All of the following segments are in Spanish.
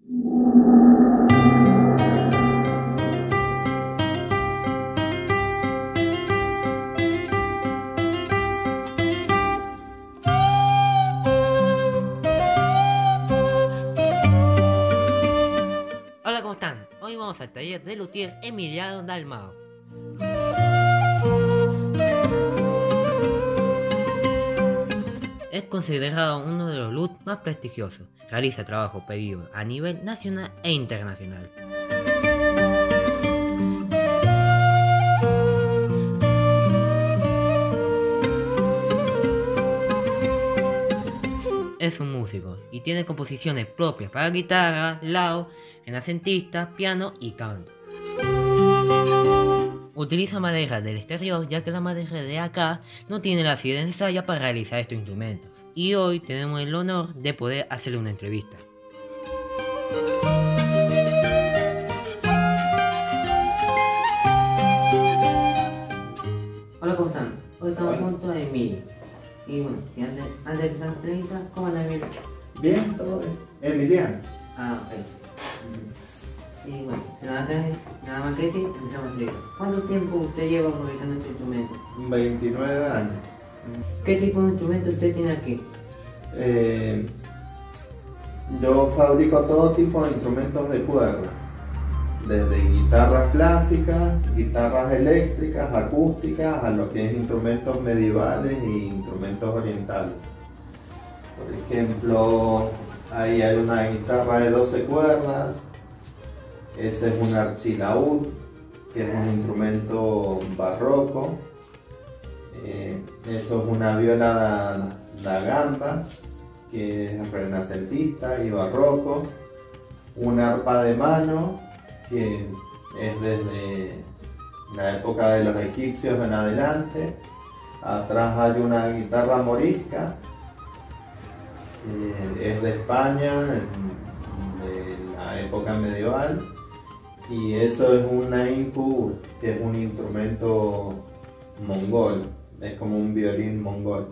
Hola, ¿cómo están? Hoy vamos al taller de luthier Emiliano Dalmao. Es considerado uno de los luthiers más prestigiosos. Realiza trabajo pedido a nivel nacional e internacional. Es un músico y tiene composiciones propias para guitarra, lao, renacentista, piano y canto. Utiliza madera del exterior, ya que la madera de acá no tiene la acidez necesaria para realizar estos instrumentos. Y hoy tenemos el honor de poder hacerle una entrevista. Hola, ¿cómo están? Hoy estamos junto a Emilio. Y bueno, y antes de empezar la entrevista, ¿cómo anda Emilio? Bien, todo bien. Emiliano. Ok. Sí, bueno, nada más que decir, empezamos la entrevista. ¿Cuánto tiempo usted lleva fabricando este instrumento? 29 años. ¿Qué tipo de instrumento usted tiene aquí? Yo fabrico todo tipo de instrumentos de cuerda. Desde guitarras clásicas, guitarras eléctricas, acústicas, a lo que es instrumentos medievales y instrumentos orientales. Por ejemplo, ahí hay una guitarra de 12 cuerdas. Ese es un archilaúd, que es un instrumento barroco. Eso es una viola da gamba, que es renacentista y barroco. Una arpa de mano, que es desde la época de los egipcios en adelante. Atrás hay una guitarra morisca, es de España, de la época medieval. Y eso es una incu, que es un instrumento mongol, es como un violín mongol.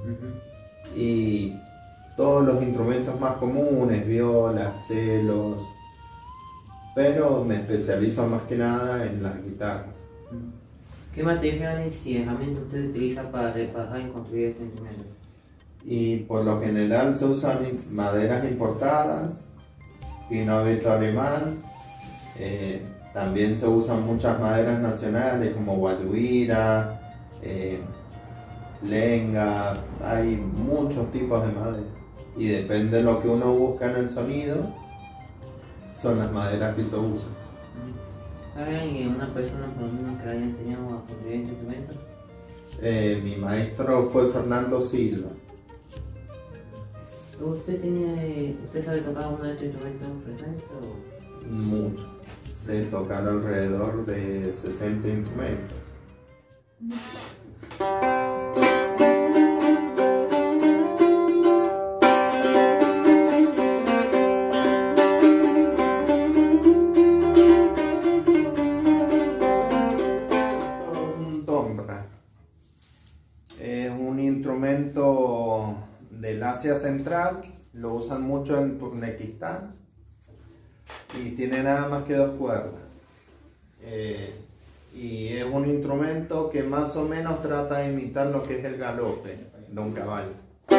Y todos los instrumentos más comunes, violas, chelos, pero me especializo más que nada en las guitarras. ¿Qué materiales y herramientas usted utiliza para reparar y construir este instrumento? Y por lo general se usan maderas importadas, pino abeto alemán. También se usan muchas maderas nacionales como guayuira, lenga, hay muchos tipos de madera y depende de lo que uno busca en el sonido, son las maderas que se usan. ¿Hay una persona por lo menos que haya enseñado a construir este instrumento? Mi maestro fue Fernando Silva. ¿Usted sabe tocar uno de estos instrumentos presentes? Mucho. Sé tocar alrededor de 60 instrumentos. Un dombra es un instrumento del Asia Central, lo usan mucho en Turkmenistán. Y tiene nada más que 2 cuerdas. Y es un instrumento que más o menos trata de imitar lo que es el galope de un caballo.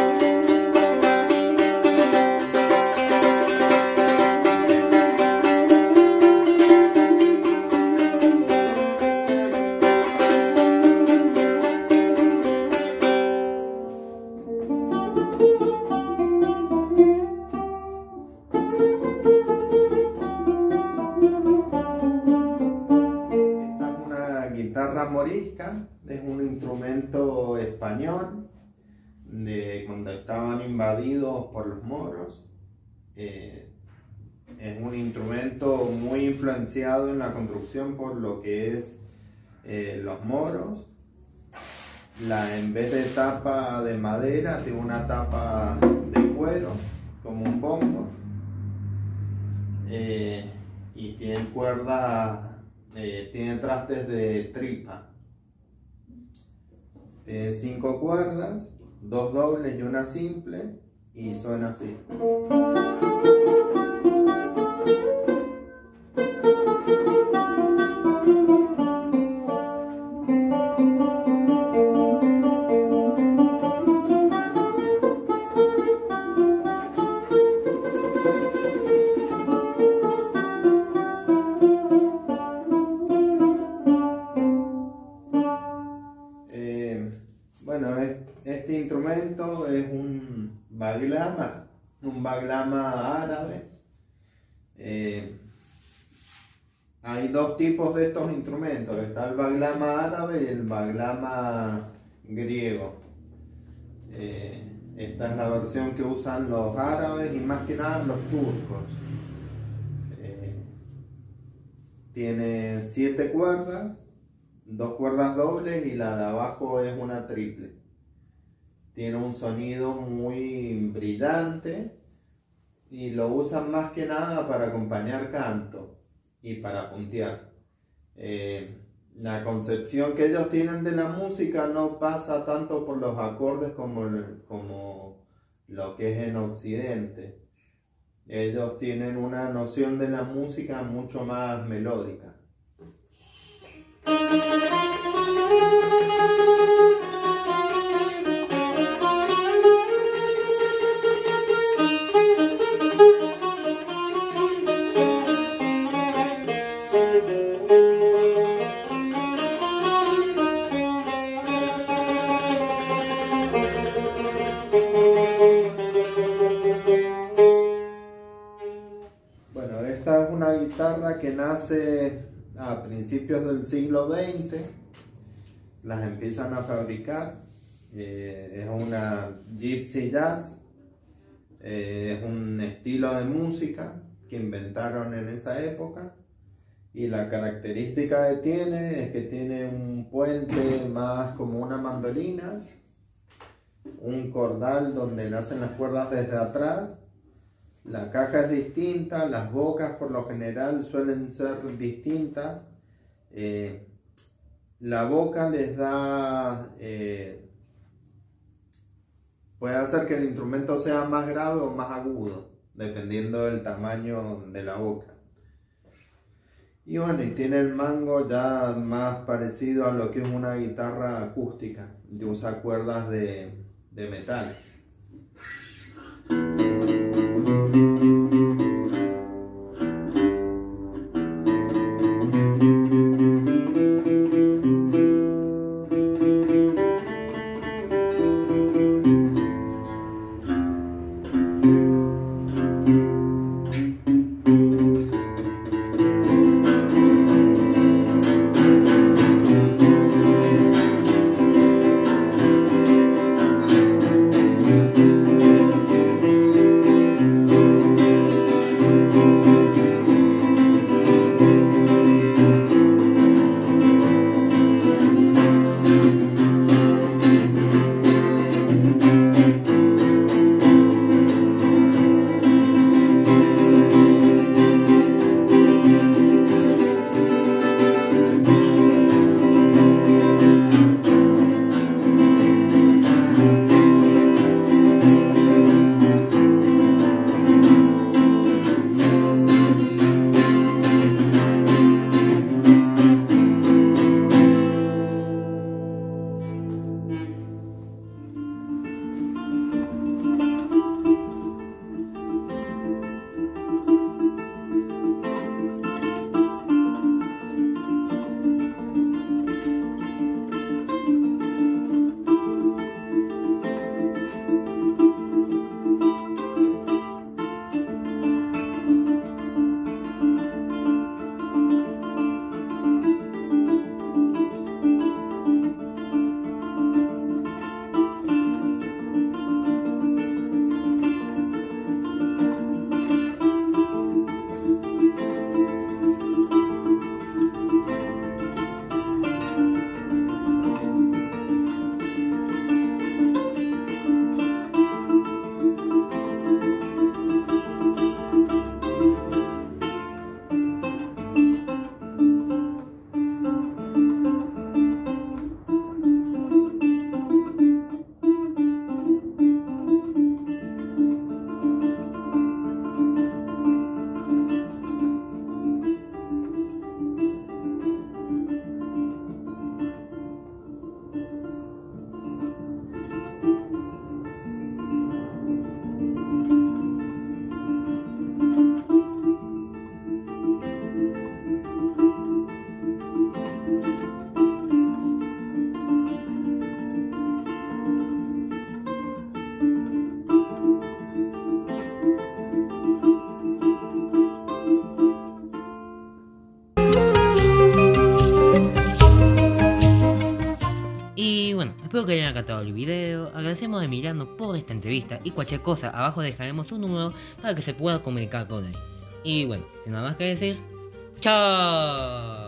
Morisca es un instrumento español de cuando estaban invadidos por los moros. Es un instrumento muy influenciado en la construcción por lo que es los moros. En vez de tapa de madera tiene una tapa de cuero como un bombo, y tiene cuerdas. Tiene trastes de tripa. Tiene 5 cuerdas, 2 dobles y una simple, y suena así. instrumento es un baglama árabe. Hay dos tipos de estos instrumentos, está el baglama árabe y el baglama griego. Esta es la versión que usan los árabes y más que nada los turcos. Tiene 7 cuerdas, 2 cuerdas dobles y la de abajo es una triple. Tiene un sonido muy brillante y lo usan más que nada para acompañar canto y para puntear. La concepción que ellos tienen de la música no pasa tanto por los acordes como lo que es en Occidente. Ellos tienen una noción de la música mucho más melódica. Esta es una guitarra que nace a principios del siglo XX, las empiezan a fabricar, es una Gypsy Jazz, es un estilo de música que inventaron en esa época y la característica que tiene es que tiene un puente más como una mandolina, un cordal donde nacen las cuerdas desde atrás. La caja es distinta, las bocas por lo general suelen ser distintas. La boca les da... puede hacer que el instrumento sea más grave o más agudo, dependiendo del tamaño de la boca. Y bueno, y tiene el mango ya más parecido a lo que es una guitarra acústica, que usa cuerdas de metal. recatado el video, agradecemos a Emiliano por esta entrevista y cualquier cosa abajo dejaremos su número para que se pueda comunicar con él. Y bueno, sin nada más que decir, ¡chao!